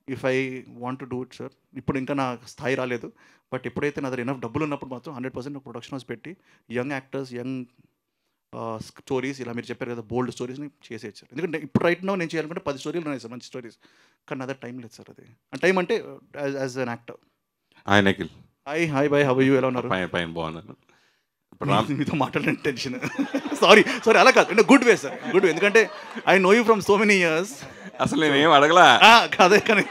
If I want to do it sir. ఇప్పుడు ఇంకా నా స్థాయి రాలేదు. బట్ ఎప్పుడైతే నా దగ్గర ఎనఫ్ డబ్బులు ఉన్నప్పుడు మాత్రం 100% ప్రొడక్షన్ హౌస్ పెట్టి యంగ్ యాక్టర్స్, యంగ్ స్టోరీస్ ఇలా మీరు చెప్పారు కదా బోల్డ్ స్టోరీస్ని చేసేయచ్చు సార్. ఎందుకంటే ఇప్పుడు రైట్ నో నేను చేయాలనుకుంటే 10 స్టోరీలు ఉన్నాయి సార్, మంచి స్టోరీస్. కానీ నా దగ్గర టైం లేదు సార్. అది టైం అంటే as an actor. Hi Nikhil. Hi boy, how you, ఎలా ఉన్నారు? పైన బాగున్నాను. ఇప్పుడు మీతో మాట్లాడిన టెన్షన్. సారీ అలా కాదు, అంటే good way sir, good way. ఎందుకంటే I know you from so many years. అసలు నేనేం అడగలా. కాదే కానీ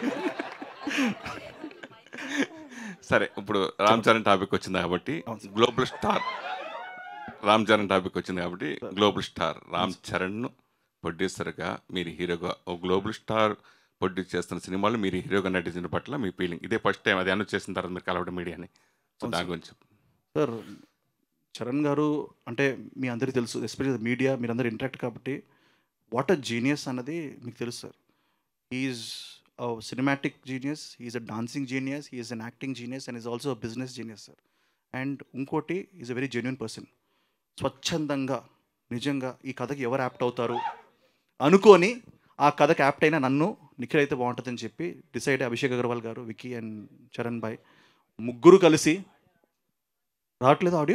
సరే, ఇప్పుడు రామ్ చరణ్ టాపిక్ వచ్చింది కాబట్టి global star Ram Charan topic వచ్చింది కాబట్టి గ్లోబల్ స్టార్ రామ్ చరణ్ను ప్రొడ్యూసర్గా, మీరు హీరోగా, ఓ గ్లోబల్ స్టార్ ప్రొడ్యూస్ చేస్తున్న సినిమాలు మీరు హీరోగా నటించిన పట్ల మీ ఫీలింగ్ ఇదే ఫస్ట్ టైం అది అనౌన్స్ చేసిన తర్వాత మీరు కలవడం మీడియాని. సో దాని గురించి సార్, చరణ్ గారు అంటే మీ అందరికీ తెలుసు, ఎస్పెషల్లీ మీడియా మీరందరూ ఇంటరాక్ట్ కాబట్టి వాట్ అ జీనియస్ అన్నది మీకు తెలుసు sir. Is cinematic genius, is a dancing genius, is an acting genius and is also a business genius sir. And ఇంకోటి is a very genuine person. స్వచ్ఛందంగా నిజంగా ఈ కథకి ఎవరు యాప్ట్ అవుతారు అనుకొని ఆ కథకి యాప్ట్ అయినా నన్ను నిఖిల్ అయితే బాగుంటుందని చెప్పి డిసైడ్ అభిషేక్ అగర్వాల్ గారు, విక్కీ అండ్ చరణ్ భాయ్ ముగ్గురు కలిసి రావట్లేదు ఆడియో,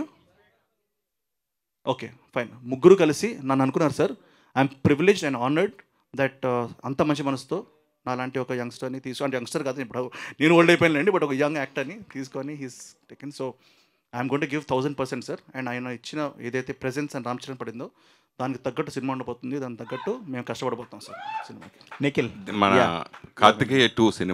ఓకే ఫైన్, ముగ్గురు కలిసి నన్ను అనుకున్నారు sir. I'm privileged and honoured that అంత మంచి మనసుతో నాలాంటి ఒక యంగ్స్టర్ని అంటే యంగ్స్టర్ కాదు, ఇప్పుడు నేను ఓల్డ్ అయిపోయానండి, బట్ ఒక యంగ్ యాక్టర్ని తీసుకొని he's taken. So I'm going to give 1000% sir. And ఆయన ఇచ్చిన ఏదైతే ప్రెజెన్స్ అండ్ రామ్ చరణ్ పడిందో దానికి తగ్గట్టు సినిమా ఉండబోతుంది, దానికి తగ్గట్టు మేము కష్టపడబోతాం సార్ సినిమాకి. నిఖిల్, మన కార్తికేయ 2 సినిమా